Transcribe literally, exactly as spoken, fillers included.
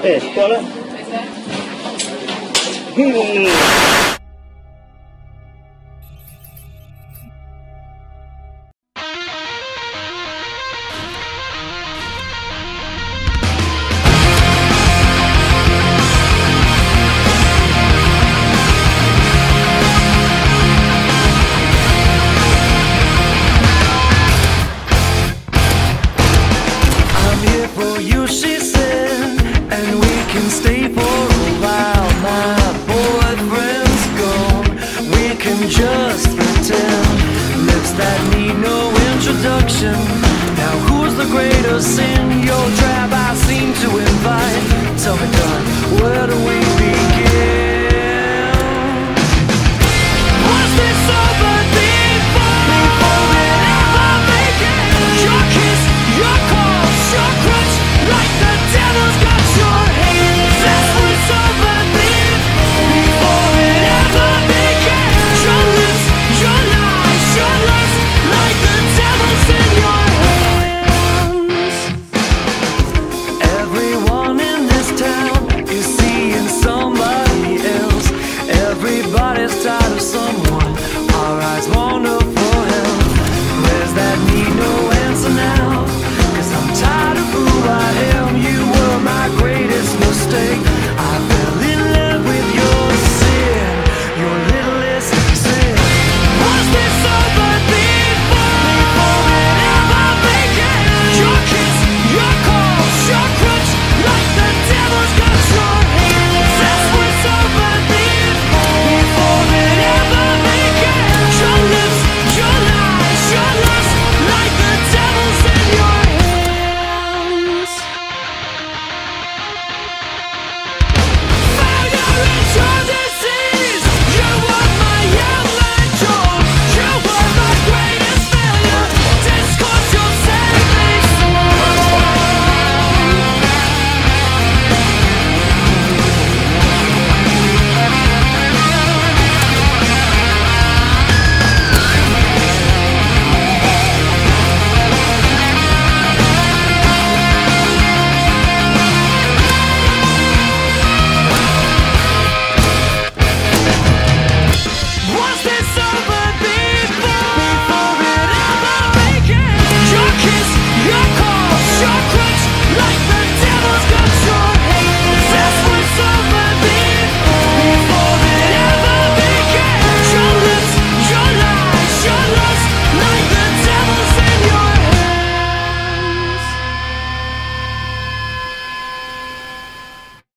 哎，过来。嗯。 You, she said, and we can stay for a while. My boyfriend's gone, we can just pretend. Lips that need no introduction. Now who's the greatest in your trap I seem to invite? Tell me, darling, where do we